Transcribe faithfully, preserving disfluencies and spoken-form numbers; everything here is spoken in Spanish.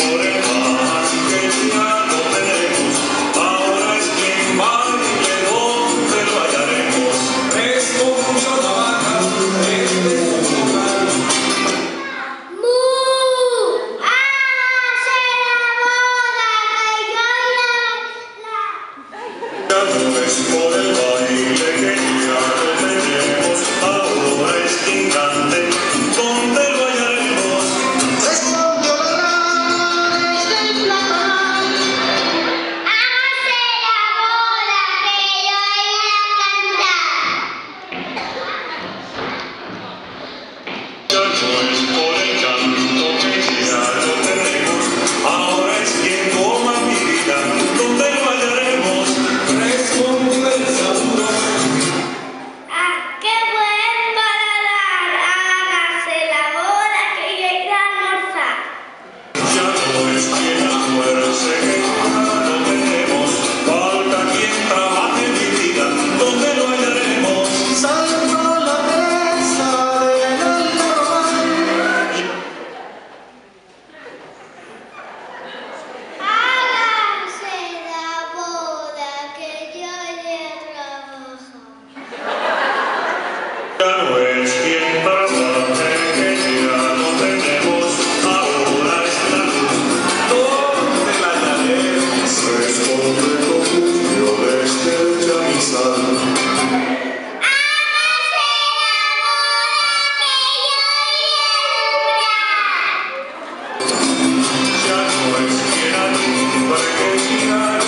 por el mar que ya no tenemos, ahora es quien baile donde lo hallaremos. Esto mucho trabaja, este es un lugar. ¡Mu! ¡Hágase la boda que yo la... Ya no es por el baile que ya no tenemos, ahora es quien cante donde lo hallaremos. Respondió la rana desde el platal. ¡Hágase la boda que yo iré a cantar! Ya no es por el canto que ya no tenemos, ahora es quien coma mi vida donde lo hallaremos. Respondió el saburo. ¡Ah, qué buen paladar! ¡Hágase la boda que yo iré a almorzar! Ya no es quien almuerce que ya no tenemos, falta quien trabaje mi vida donde lo hallaremos. Saltó la mesa del almohadón. ¡Hágase la boda que yo iré a trabajar! Ya no es quien trabaje que ya no tenemos, ahora es la luz donde la hallaremos. Responde el conjunto desde el chamizal. ¡Hágase la boda que yo iré a alumbrar! Ya no es quien alumbra que ya